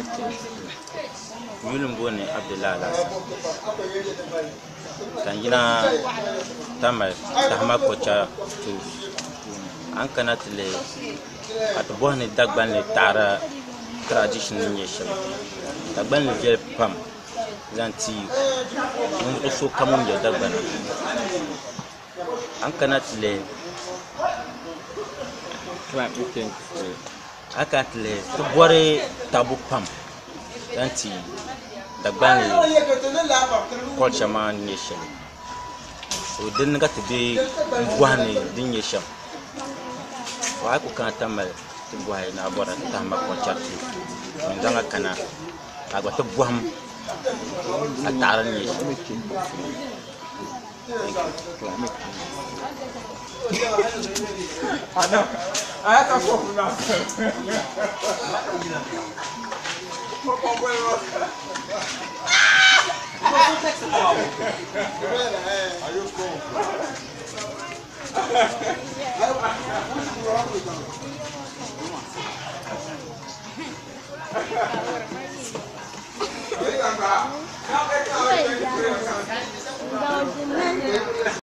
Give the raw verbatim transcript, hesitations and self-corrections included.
Yulum bone Abdullah Lasa kan yina tamal tahma kocha tu an kanat le at bohne dagban le tara tradition ni yesha dagban le jel pam zanti mun so kamun je dagban an kanat le Clap you think akat le to bore tabu pam zanti dagban le culture man nation so din ga tabe bohne din yesha wa ku kan tamal tibwai na bora tamba ko chatti ndanga kana agwa to buam atara ni ana aya ta ko na are you cool? Oi,